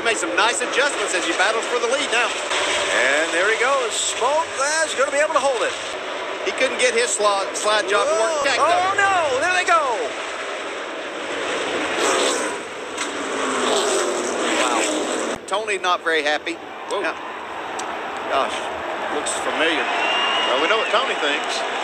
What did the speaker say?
made some nice adjustments as he battles for the lead now. And there he goes. Smoke is going to be able to hold it. He couldn't get his slide job to work. Oh, no. There they go. Wow. Tony not very happy. Whoa. Now, gosh, looks familiar. Well, we know what Tony thinks.